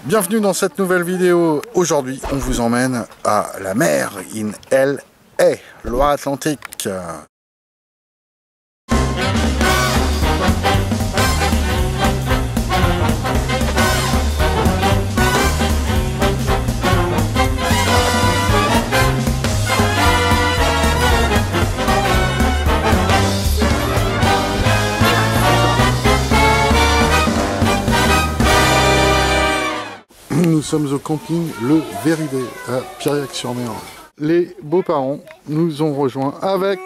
Bienvenue dans cette nouvelle vidéo. Aujourd'hui, on vous emmène à la mer in LA, Loire-Atlantique. Nous sommes au camping Le Véridé à Piriac-sur-Mer. Les beaux-parents nous ont rejoints avec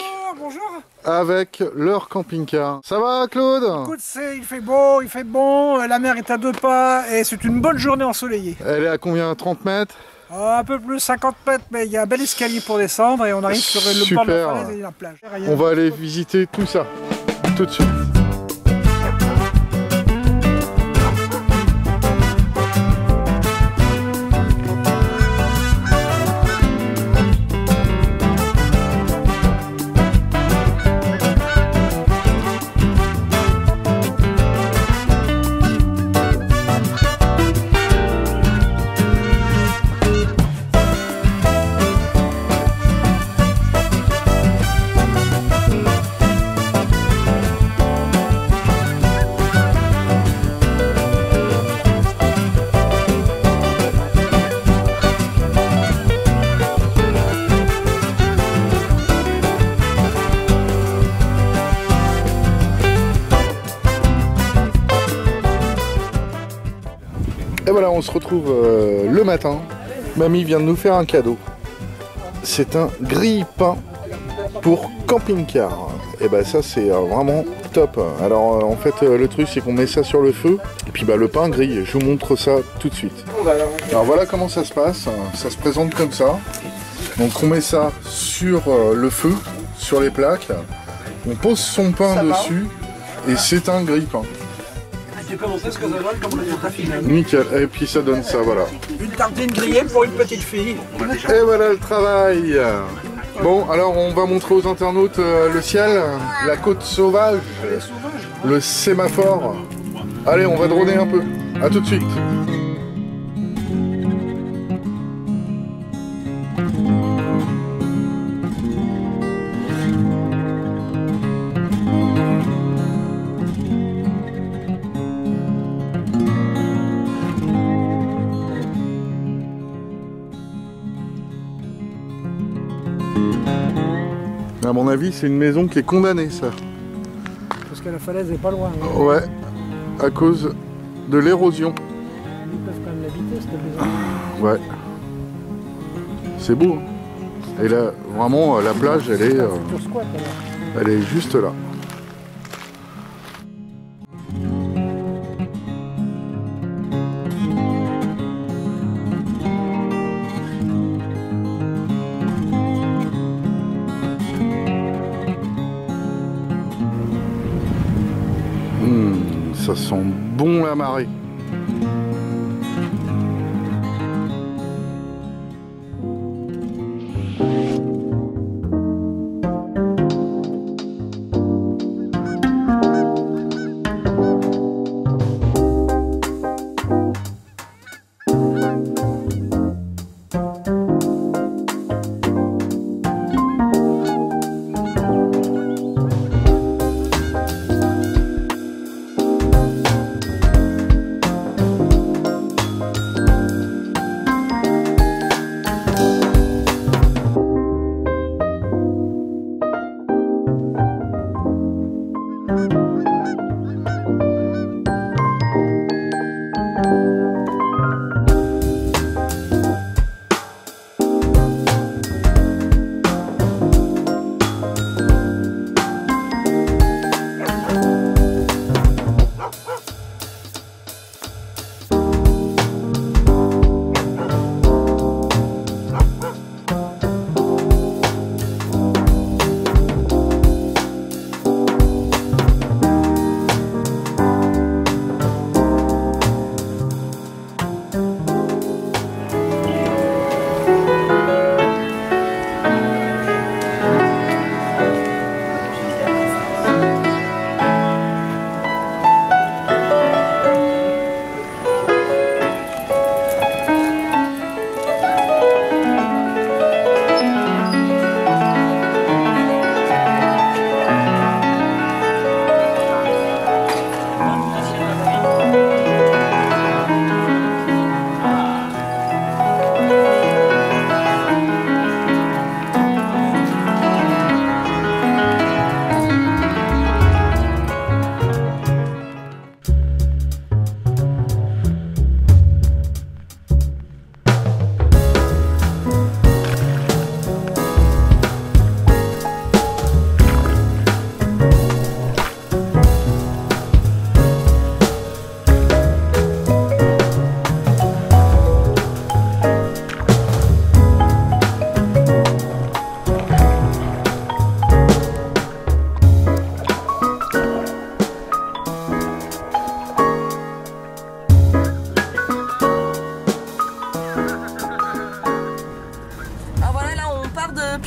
leur camping-car. Ça va, Claude? Écoute, il fait beau, il fait bon, la mer est à 2 pas et c'est une bonne journée ensoleillée. Elle est à combien? 30 mètres? Un peu plus, 50 mètres, mais il y a un bel escalier pour descendre et on arrive sur le bord de la falaise et la plage. On va aller visiter tout ça, tout de suite. Et voilà, on se retrouve le matin. Mamie vient de nous faire un cadeau. C'est un grille-pain pour camping-car. Et bah ça c'est vraiment top. Alors en fait le truc c'est qu'on met ça sur le feu et puis bah le pain grille. Je vous montre ça tout de suite. Alors voilà comment ça se passe. Ça se présente comme ça. Donc on met ça sur le feu, sur les plaques. On pose son pain dessus et c'est un grille-pain. Nickel, et puis ça donne ça, voilà. Une tartine grillée pour une petite fille. Et voilà le travail. Bon, alors on va montrer aux internautes le ciel, la côte sauvage, le sémaphore. Allez, on va droner un peu. A tout de suite. À mon avis, c'est une maison qui est condamnée, ça. Parce que la falaise est pas loin. Hein. Ouais, à cause de l'érosion. Ils peuvent quand même l'habiter, cette maison. Ouais. C'est beau. Et là, vraiment, la plage, elle est juste là. Ça sent bon la marée.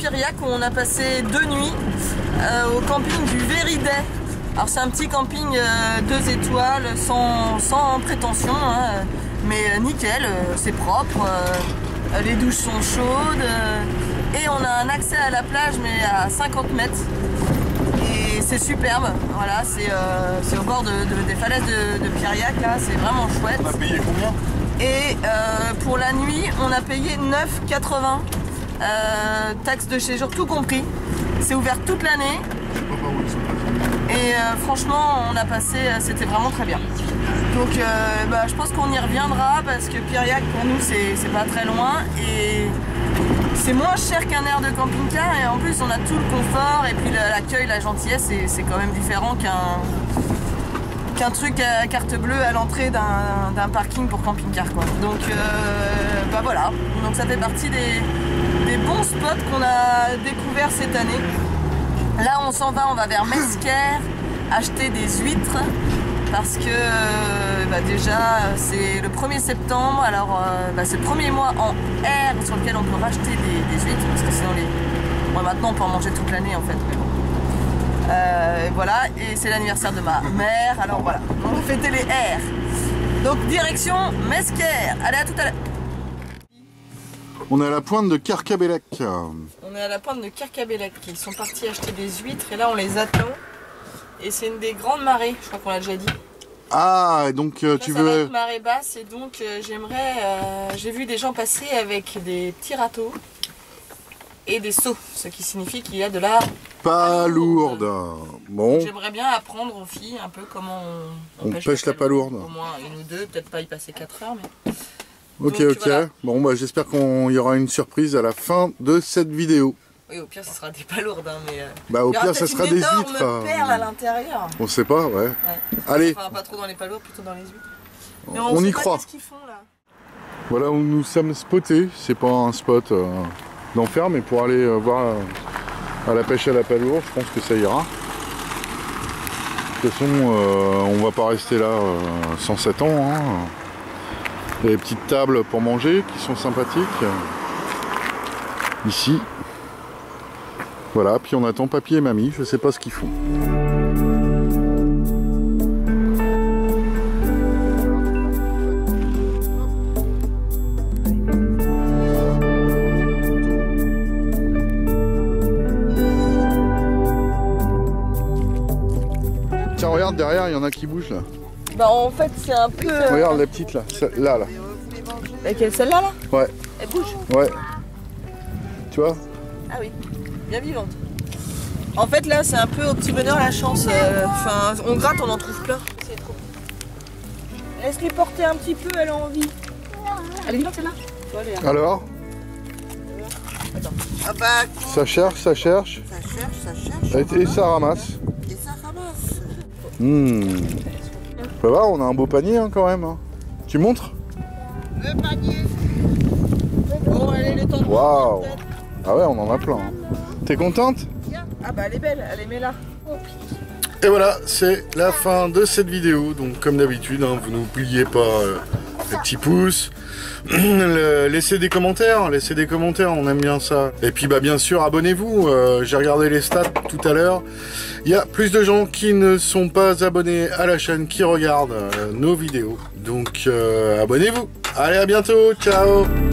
Piriac où on a passé 2 nuits au camping du Véridet. Alors c'est un petit camping 2 étoiles sans prétention, hein, mais nickel, c'est propre, les douches sont chaudes et on a un accès à la plage mais à 50 mètres. Et c'est superbe, voilà, c'est au bord des falaises de Piriac, là, c'est vraiment chouette. On a payé combien? Et pour la nuit, on a payé 9,80 taxes de séjour, tout compris. C'est ouvert toute l'année. Et franchement, on a passé, c'était vraiment très bien. Donc je pense qu'on y reviendra parce que Piriac, pour nous, c'est pas très loin. Et c'est moins cher qu'un air de camping-car. Et en plus, on a tout le confort. Et puis l'accueil, la gentillesse, c'est quand même différent qu'un truc à carte bleue à l'entrée d'un parking pour camping-car, quoi. Donc voilà, donc ça fait partie des bons spots qu'on a découverts cette année. Là on s'en va, on va vers Mesquer acheter des huîtres parce que déjà c'est le 1er septembre, alors c'est le premier mois en R sur lequel on peut racheter des huîtres parce que sinon maintenant on peut en manger toute l'année en fait. Mais bon. Voilà, et c'est l'anniversaire de ma mère, alors voilà, on va fêter les R. Donc direction Mesquer, allez à tout à l'heure. On est à la pointe de Carcabellac. On est à la pointe de Carcabellac, ils sont partis acheter des huîtres et là on les attend. Et c'est une des grandes marées, je crois qu'on l'a déjà dit. Ah, donc là, tu ça veux... va être marée basse et donc j'ai vu des gens passer avec des petits râteaux et des seaux, ce qui signifie qu'il y a de la palourde. Bon. J'aimerais bien apprendre aux filles un peu comment on pêche la palourde. Au moins une ou deux, peut-être pas y passer 4 heures. Mais... Ok, donc, ok. voilà. Bon, j'espère qu'il y aura une surprise à la fin de cette vidéo. Oui, au pire, ce sera des palourdes. Hein, mais, au pire, ça sera des huîtres. Il y aura perles à l'intérieur. On sait pas, ouais. Allez. Enfin, pas trop dans les palourdes, plutôt dans les huîtres. Mais on y croit. Qu'est-ce qu'ils font, là ? Voilà où nous sommes spotés. C'est pas un spot d'enfer, mais pour aller voir à la pêche à la palourde, je pense que ça ira. De toute façon, on va pas rester là 107 ans. Hein. Il y a des petites tables pour manger qui sont sympathiques. Ici. Voilà, puis on attend papy et mamie, je sais pas ce qu'ils font. Tiens, regarde derrière, il y en a qui bougent là. Bah en fait c'est un peu... Regarde la petite là, là. Laquelle, celle-là là ? Ouais. Elle bouge ? Ouais. Tu vois ? Ah oui, bien vivante. En fait là c'est un peu au petit bonheur la chance. Enfin on gratte, on en trouve plein. C'est trop. Laisse-lui porter un petit peu, elle a envie. Elle est vivante celle-là ? Alors ? Attends. Ah bah, ça cherche. Ça cherche. Et ça ramasse. Ça va, on a un beau panier hein, quand même. Hein. Tu montres ? Le panier. Bon, allez, les temps de... Waouh. Ah ouais, on en a plein. Hein. T'es contente ? Ah bah elle est belle, elle est met là. Et voilà, c'est la fin de cette vidéo. Donc comme d'habitude, hein, vous n'oubliez pas le petit pouce. Laissez des commentaires, on aime bien ça. Et puis bien sûr, abonnez-vous. J'ai regardé les stats tout à l'heure. Il y a plus de gens qui ne sont pas abonnés à la chaîne qui regardent nos vidéos. Donc abonnez-vous. Allez, à bientôt, ciao.